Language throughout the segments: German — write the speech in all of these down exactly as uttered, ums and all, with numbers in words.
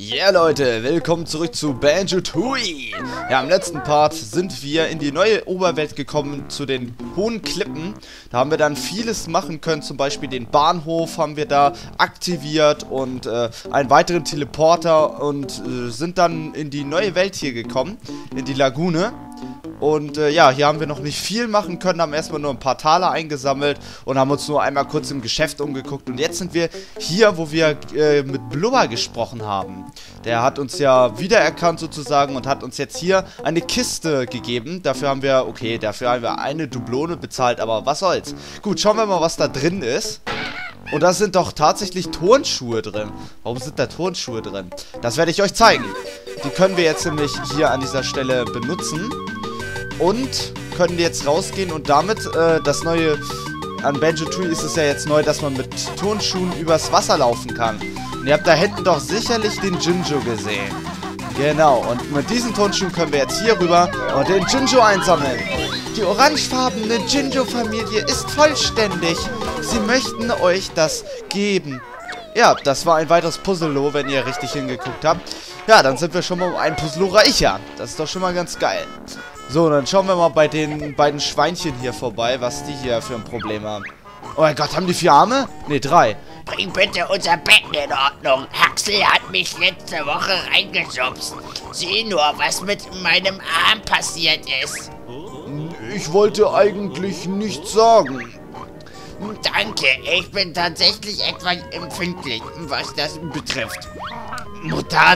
Yeah Leute, willkommen zurück zu Banjo-Tooie. Ja, im letzten Part sind wir in die neue Oberwelt gekommen, zu den hohen Klippen. Da haben wir dann vieles machen können, zum Beispiel den Bahnhof haben wir da aktiviert und äh, einen weiteren Teleporter und äh, sind dann in die neue Welt hier gekommen, in die Lagune. Und äh, ja, hier haben wir noch nicht viel machen können, haben erstmal nur ein paar Taler eingesammelt und haben uns nur einmal kurz im Geschäft umgeguckt. Und jetzt sind wir hier, wo wir äh, mit Blubber gesprochen haben. Der hat uns ja wiedererkannt sozusagen und hat uns jetzt hier eine Kiste gegeben. Dafür haben wir, okay, dafür haben wir eine Dublone bezahlt, aber was soll's. Gut, schauen wir mal, was da drin ist. Und da sind doch tatsächlich Turnschuhe drin. Warum sind da Turnschuhe drin? Das werde ich euch zeigen. Die können wir jetzt nämlich hier an dieser Stelle benutzen. Und können jetzt rausgehen und damit äh, das neue, an Banjo-Tooie ist es ja jetzt neu, dass man mit Turnschuhen übers Wasser laufen kann. Und ihr habt da hinten doch sicherlich den Jinjo gesehen. Genau, und mit diesen Turnschuhen können wir jetzt hier rüber und den Jinjo einsammeln. Die orangefarbene Jinjo-Familie ist vollständig. Sie möchten euch das geben. Ja, das war ein weiteres Puzzle, wenn ihr richtig hingeguckt habt. Ja, dann sind wir schon mal um ein Puzzle reicher. Das ist doch schon mal ganz geil. So, dann schauen wir mal bei den beiden Schweinchen hier vorbei, was die hier für ein Problem haben. Oh mein Gott, haben die vier Arme? Ne, drei. Bring bitte unser Becken in Ordnung. Haxel hat mich letzte Woche reingeschubst. Sieh nur, was mit meinem Arm passiert ist. Ich wollte eigentlich nichts sagen. Danke, ich bin tatsächlich etwas empfindlich, was das betrifft. Mutat.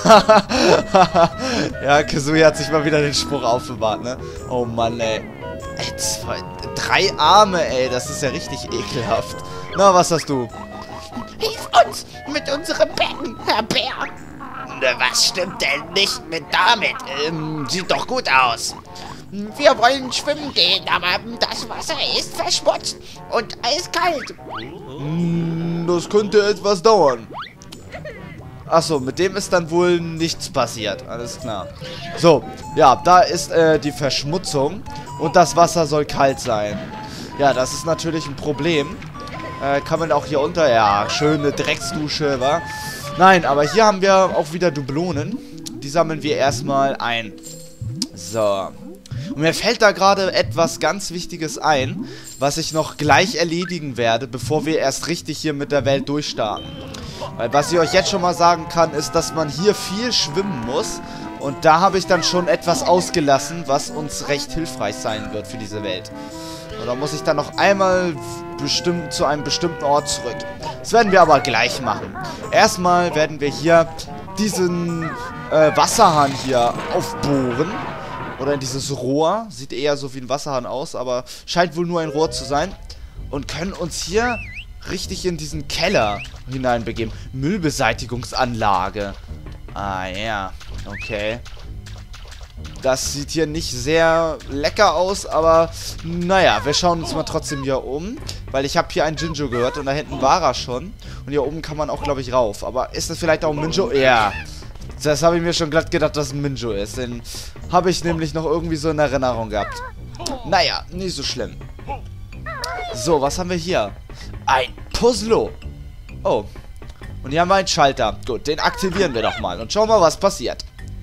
Ja, Kazooie hat sich mal wieder den Spruch aufbewahrt, ne? Oh Mann, ey. ey zwei, drei Arme, ey. Das ist ja richtig ekelhaft. Na, was hast du? Hilf uns mit unserem Becken, Herr Bär. Was stimmt denn nicht mit damit? Ähm, sieht doch gut aus. Wir wollen schwimmen gehen, aber das Wasser ist verschmutzt und eiskalt. Das könnte etwas dauern. Achso, mit dem ist dann wohl nichts passiert. Alles klar. So, ja, da ist äh, die Verschmutzung. Und das Wasser soll kalt sein. Ja, das ist natürlich ein Problem. Äh, kann man auch hier unter... Ja, schöne Drecksdusche, wa? Nein, aber hier haben wir auch wieder Dublonen. Die sammeln wir erstmal ein. So. Und mir fällt da gerade etwas ganz Wichtiges ein, was ich noch gleich erledigen werde, bevor wir erst richtig hier mit der Welt durchstarten. Weil was ich euch jetzt schon mal sagen kann, ist, dass man hier viel schwimmen muss. Und da habe ich dann schon etwas ausgelassen, was uns recht hilfreich sein wird für diese Welt. Und da muss ich dann noch einmal bestimmt zu einem bestimmten Ort zurück. Das werden wir aber gleich machen. Erstmal werden wir hier diesen äh, Wasserhahn hier aufbohren. Oder in dieses Rohr. Sieht eher so wie ein Wasserhahn aus, aber scheint wohl nur ein Rohr zu sein. Und können uns hier richtig in diesen Keller hineinbegeben. Müllbeseitigungsanlage. Ah, ja. Okay. Das sieht hier nicht sehr lecker aus, aber naja, wir schauen uns mal trotzdem hier um. Weil ich habe hier einen Jinjo gehört und da hinten war er schon. Und hier oben kann man auch, glaube ich, rauf. Aber ist das vielleicht auch ein Minjo? Ja. Das habe ich mir schon glatt gedacht, dass es ein Minjo ist. Den habe ich nämlich noch irgendwie so in Erinnerung gehabt. Naja, nicht so schlimm. So, was haben wir hier? Ein Puzzle. Oh. Und hier haben wir einen Schalter. Gut, den aktivieren wir doch mal. Und schauen mal, was passiert.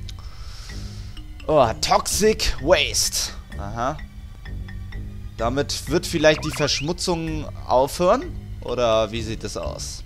Oh, Toxic Waste. Aha. Damit wird vielleicht die Verschmutzung aufhören? Oder wie sieht es aus?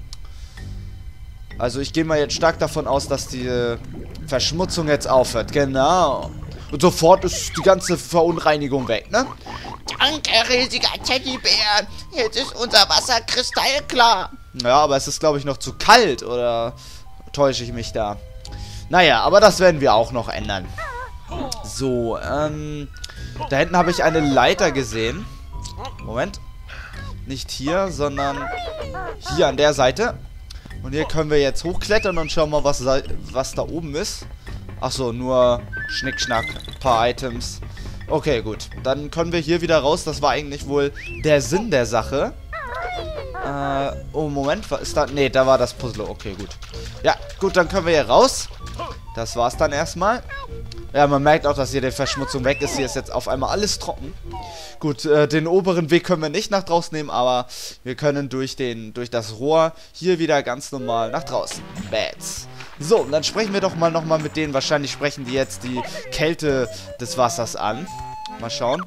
Also ich gehe mal jetzt stark davon aus, dass die Verschmutzung jetzt aufhört. Genau. Und sofort ist die ganze Verunreinigung weg, ne? Danke, riesiger Teddybär. Jetzt ist unser Wasser kristallklar. Ja, aber es ist, glaube ich, noch zu kalt. Oder täusche ich mich da? Naja, aber das werden wir auch noch ändern. So, ähm... da hinten habe ich eine Leiter gesehen. Moment. Nicht hier, sondern hier an der Seite. Und hier können wir jetzt hochklettern und schauen mal, was, was da oben ist. Achso, nur Schnickschnack, ein paar Items. Okay, gut. Dann können wir hier wieder raus. Das war eigentlich wohl der Sinn der Sache. Äh, oh, Moment, was ist da? Ne, da war das Puzzle. Okay, gut. Ja, gut, dann können wir hier raus. Das war's dann erstmal. Ja, man merkt auch, dass hier die Verschmutzung weg ist. Hier ist jetzt auf einmal alles trocken. Gut, äh, den oberen Weg können wir nicht nach draußen nehmen, aber wir können durch, den, durch das Rohr hier wieder ganz normal nach draußen. Bats. So, und dann sprechen wir doch mal nochmal mit denen. Wahrscheinlich sprechen die jetzt die Kälte des Wassers an. Mal schauen.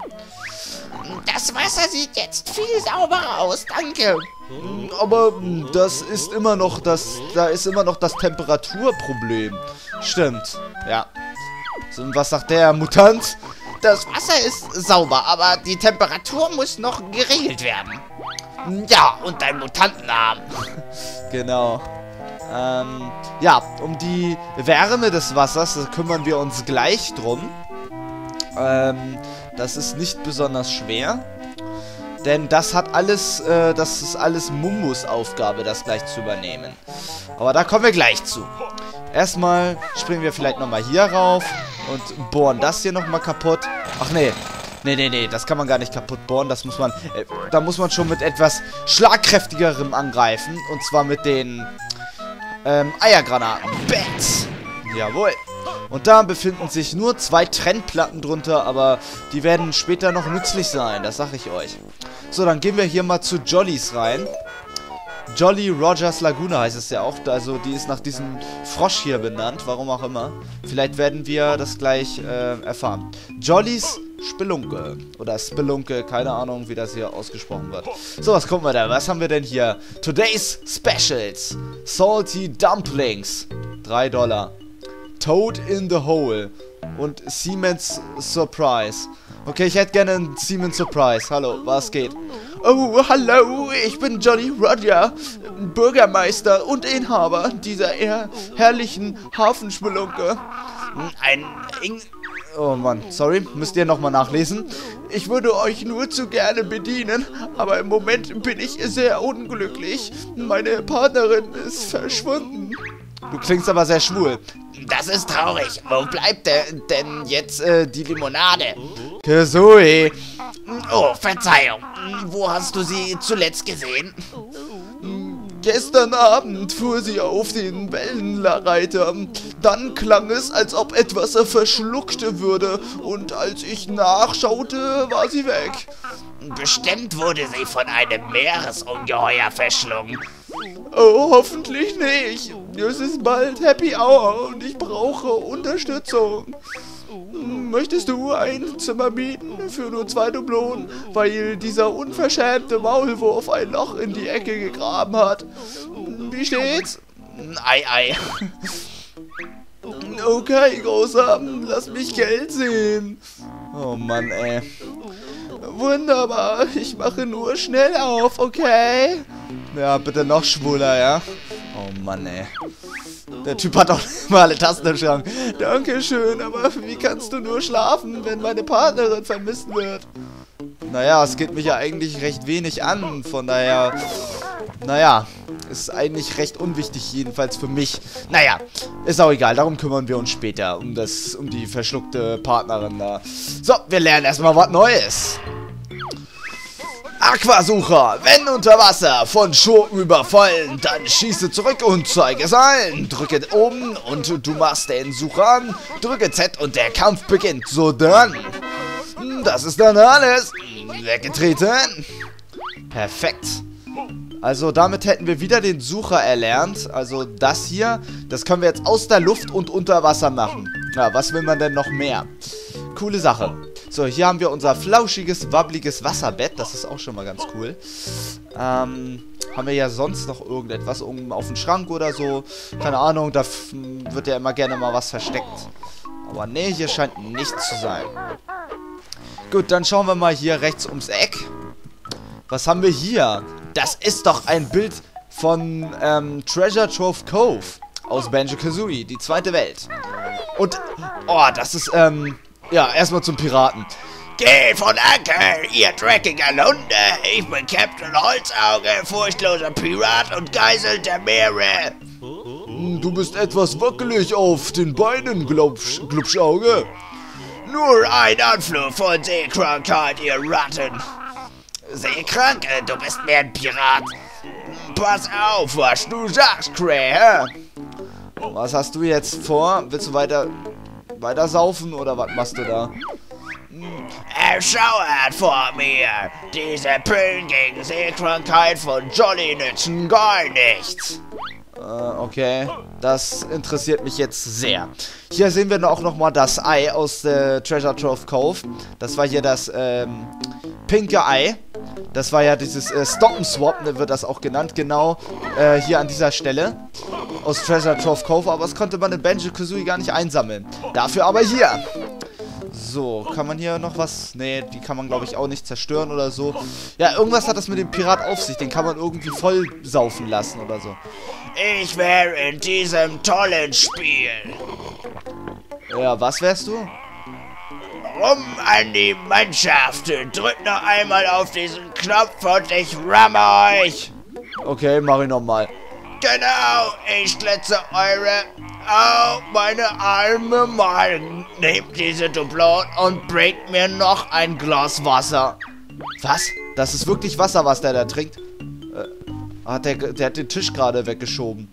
Das Wasser sieht jetzt viel sauberer aus, danke. Aber das ist immer noch das, da ist immer noch das Temperaturproblem. Stimmt, ja. So, und was sagt der Mutant? Das Wasser ist sauber, aber die Temperatur muss noch geregelt werden. Ja, und dein Mutantenarm. Genau. Ähm, ja, um die Wärme des Wassers kümmern wir uns gleich drum. Ähm, das ist nicht besonders schwer. Denn das hat alles, äh, das ist alles Mumbus Aufgabe, das gleich zu übernehmen. Aber da kommen wir gleich zu. Erstmal springen wir vielleicht nochmal hier rauf und bohren das hier nochmal kaputt. Ach nee. Nee, nee, nee, das kann man gar nicht kaputt bohren. Das muss man, äh, da muss man schon mit etwas schlagkräftigerem angreifen. Und zwar mit den ähm, Eiergranaten. Bats. Jawohl. Und da befinden sich nur zwei Trennplatten drunter, aber die werden später noch nützlich sein, das sag ich euch. So, dann gehen wir hier mal zu Jollys rein. Jolly Rogers Laguna heißt es ja auch, also die ist nach diesem Frosch hier benannt, warum auch immer. Vielleicht werden wir das gleich äh, erfahren. Jollys Spelunke oder Spelunke, keine Ahnung, wie das hier ausgesprochen wird. So, was kommt mal da? Was haben wir denn hier? Today's Specials. Salty Dumplings. drei Dollar. Toad in the Hole. Und Siemens Surprise. Okay, ich hätte gerne einen Siemens Surprise. Hallo, was geht? Oh, hallo, ich bin Jolly Roger, Bürgermeister und Inhaber dieser eher herrlichen Hafenspelunke. Ein Ing... Oh Mann, sorry, müsst ihr nochmal nachlesen. Ich würde euch nur zu gerne bedienen, aber im Moment bin ich sehr unglücklich. Meine Partnerin ist verschwunden. Du klingst aber sehr schwul. Das ist traurig. Wo bleibt denn, denn jetzt äh, die Limonade? Zoe. Oh, Verzeihung. Wo hast du sie zuletzt gesehen? Gestern Abend fuhr sie auf den Wellenreiter. Dann klang es, als ob etwas er verschluckte würde. Und als ich nachschaute, war sie weg. Bestimmt wurde sie von einem Meeresungeheuer verschlungen. Oh, hoffentlich nicht. Es ist bald Happy Hour und ich brauche Unterstützung. Möchtest du ein Zimmer mieten für nur zwei Dublonen, weil dieser unverschämte Maulwurf ein Loch in die Ecke gegraben hat? Wie steht's? Ei, ei. Okay, Großer, lass mich Geld sehen. Oh Mann, ey. Wunderbar, ich mache nur schnell auf, okay? Ja, bitte noch schwuler, ja? Oh Mann, ey. Der Typ hat auch immer alle Tasten im Schrank. Dankeschön, aber wie kannst du nur schlafen, wenn meine Partnerin vermisst wird? Naja, es geht mich ja eigentlich recht wenig an, von daher... Naja, ist eigentlich recht unwichtig, jedenfalls für mich. Naja, ist auch egal, darum kümmern wir uns später, um das, um die verschluckte Partnerin da. So, wir lernen erstmal was Neues. Aquasucher, wenn unter Wasser von Schurken überfallen, dann schieße zurück und zeige es allen. Drücke oben und du machst den Sucher an, drücke Z und der Kampf beginnt. So dann. Das ist dann alles. Weggetreten. Perfekt. Also damit hätten wir wieder den Sucher erlernt. Also das hier, das können wir jetzt aus der Luft und unter Wasser machen. Ja, was will man denn noch mehr? Coole Sache. So, hier haben wir unser flauschiges, wabbliges Wasserbett. Das ist auch schon mal ganz cool. Ähm, haben wir ja sonst noch irgendetwas oben auf dem Schrank oder so? Keine Ahnung, da wird ja immer gerne mal was versteckt. Aber nee, hier scheint nichts zu sein. Gut, dann schauen wir mal hier rechts ums Eck. Was haben wir hier? Das ist doch ein Bild von ähm, Treasure Trove Cove aus Banjo-Kazooie, die zweite Welt. Und, oh, das ist, ähm, ja, erstmal zum Piraten. Geht von Anker, ihr dreckiger Lunde. Ich bin Captain Holzauge, furchtloser Pirat und Geisel der Meere. Du bist etwas wackelig auf den Beinen, Glubsch, Glubschauge. Nur ein Anflug von Seekrankheit, ihr Ratten. Seekranke, du bist mehr ein Pirat. Pass auf, was du sagst, Cray. Was hast du jetzt vor? Willst du weiter, weiter saufen oder was machst du da? Erschauert vor mir. Diese Pillen gegen Seekrankheit von Jolly nützen gar nichts. Äh, okay. Das interessiert mich jetzt sehr. Hier sehen wir auch nochmal das Ei aus der Treasure Trove Cove. Das war hier das ähm, pinke Ei. Das war ja dieses äh, Stop and Swap, ne, wird das auch genannt, genau. Äh, hier an dieser Stelle. Aus Treasure Trove Cove, aber das konnte man in Banjo-Kazooie gar nicht einsammeln. Dafür aber hier. So, kann man hier noch was? Nee, die kann man, glaube ich, auch nicht zerstören oder so. Ja, irgendwas hat das mit dem Pirat auf sich. Den kann man irgendwie voll saufen lassen oder so. Ich wäre in diesem tollen Spiel. Ja, was wärst du? Rum an die Mannschaft. Drückt noch einmal auf diesen Knopf und ich ramme euch. Okay, mach ich nochmal. Genau, ich schlitze eure... Oh, meine arme Mann. Nehmt diese Doublon und bringt mir noch ein Glas Wasser. Was? Das ist wirklich Wasser, was der da trinkt? Äh, hat der, der hat den Tisch gerade weggeschoben.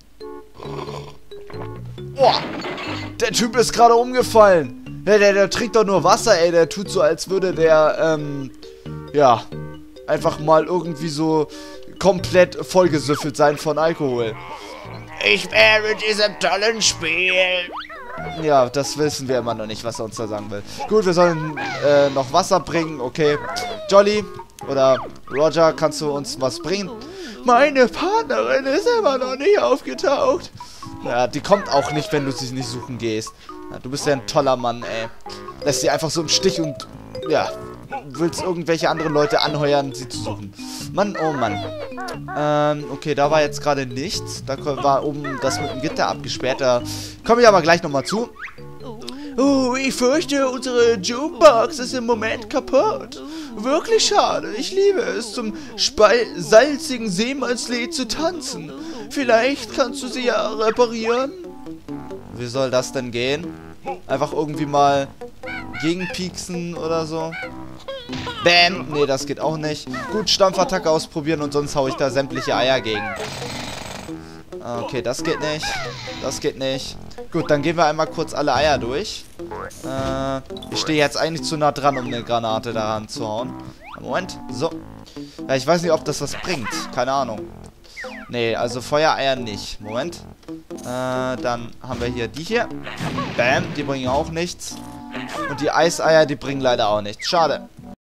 Boah, der Typ ist gerade umgefallen. Der, der, der trinkt doch nur Wasser, ey. Der tut so, als würde der, ähm, ja, einfach mal irgendwie so komplett vollgesüffelt sein von Alkohol. Ich wäre in diesem tollen Spiel. Ja, das wissen wir immer noch nicht, was er uns da sagen will. Gut, wir sollen äh, noch Wasser bringen, okay. Jolly oder Roger, kannst du uns was bringen? Meine Partnerin ist immer noch nicht aufgetaucht. Ja, die kommt auch nicht, wenn du sie nicht suchen gehst. Ja, du bist ja ein toller Mann, ey. Lässt sie einfach so im Stich und, ja, willst irgendwelche anderen Leute anheuern, sie zu suchen. Mann, oh Mann. Ähm, okay, da war jetzt gerade nichts. Da war oben das mit dem Gitter abgesperrt. Da komme ich aber gleich nochmal zu. Oh, ich fürchte, unsere Jukebox ist im Moment kaputt. Wirklich schade. Ich liebe es, zum Spal salzigen Seemannslied zu tanzen. Vielleicht kannst du sie ja reparieren. Wie soll das denn gehen? Einfach irgendwie mal gegenpieksen oder so. Bam! Nee, das geht auch nicht. Gut, Stampfattacke ausprobieren und sonst hau ich da sämtliche Eier gegen. Okay, das geht nicht. Das geht nicht. Gut, dann gehen wir einmal kurz alle Eier durch. Äh, ich stehe jetzt eigentlich zu nah dran, um eine Granate daran zu hauen. Moment, so. Ja, ich weiß nicht, ob das was bringt. Keine Ahnung. Nee, also Feuereier nicht. Moment. Äh, dann haben wir hier die hier. Bam, die bringen auch nichts. Und die Eiseier, die bringen leider auch nichts. Schade.